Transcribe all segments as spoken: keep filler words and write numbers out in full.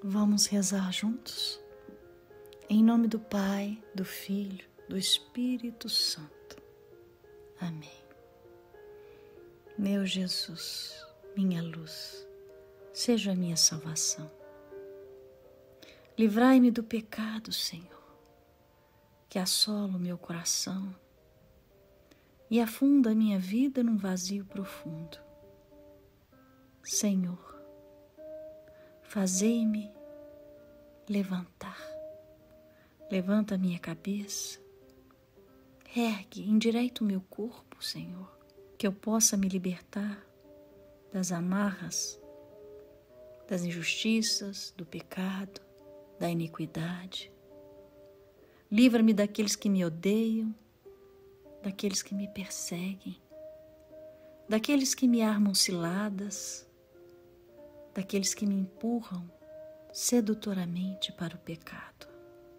Vamos rezar juntos? Em nome do Pai, do Filho, do Espírito Santo. Amém. Meu Jesus, minha luz, seja a minha salvação. Livrai-me do pecado, Senhor, que assola o meu coração e afunda a minha vida num vazio profundo. Senhor, fazei-me levantar. Levanta a minha cabeça, ergue, endireita o meu corpo, Senhor, que eu possa me libertar das amarras, das injustiças, do pecado, da iniquidade. Livra-me daqueles que me odeiam, daqueles que me perseguem, daqueles que me armam ciladas, daqueles que me empurram sedutoramente para o pecado.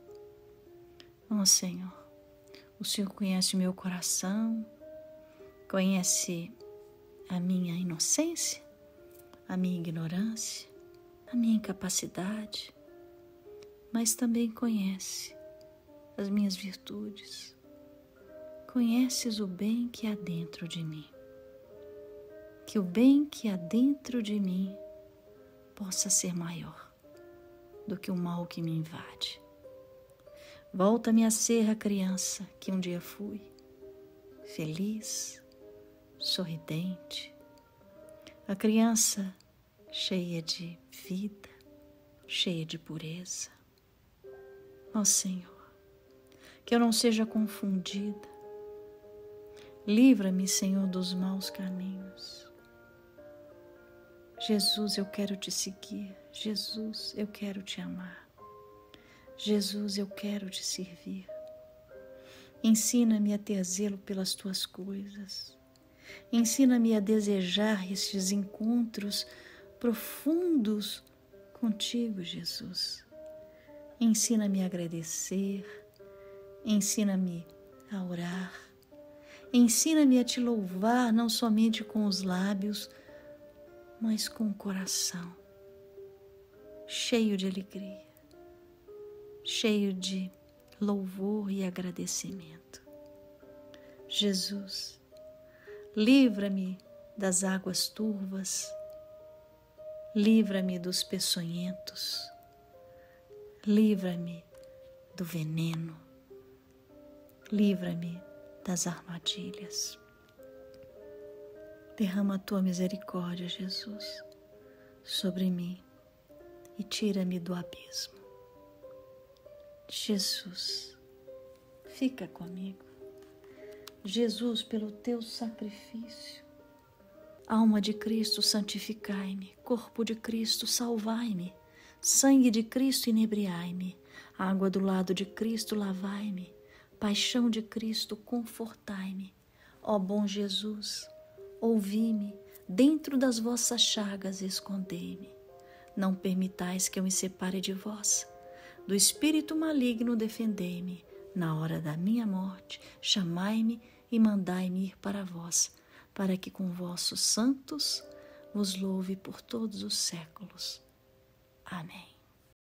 Ó Senhor, o Senhor conhece o meu coração, conhece a minha inocência, a minha ignorância, a minha incapacidade, mas também conhece as minhas virtudes. Conheces o bem que há dentro de mim. Que o bem que há dentro de mim possa ser maior do que o mal que me invade. Volta-me a ser a criança que um dia fui, feliz, sorridente, a criança cheia de vida, cheia de pureza. Ó Senhor, que eu não seja confundida. Livra-me, Senhor, dos maus caminhos. Jesus, eu quero te seguir. Jesus, eu quero te amar. Jesus, eu quero te servir. Ensina-me a ter zelo pelas tuas coisas. Ensina-me a desejar estes encontros profundos contigo, Jesus. Ensina-me a agradecer. Ensina-me a orar. Ensina-me a te louvar, não somente com os lábios, mas com o coração cheio de alegria, cheio de louvor e agradecimento. Jesus, livra-me das águas turvas, livra-me dos peçonhentos, livra-me do veneno, livra-me das armadilhas. Derrama a tua misericórdia, Jesus, sobre mim e tira-me do abismo. Jesus, fica comigo. Jesus, pelo teu sacrifício. Alma de Cristo, santificai-me. Corpo de Cristo, salvai-me. Sangue de Cristo, inebriai-me. Água do lado de Cristo, lavai-me. Paixão de Cristo, confortai-me. Ó bom Jesus, ouvi-me, dentro das vossas chagas escondei-me. Não permitais que eu me separe de vós. Do espírito maligno defendei-me. Na hora da minha morte, chamai-me e mandai-me ir para vós, para que com vossos santos vos louve por todos os séculos. Amém.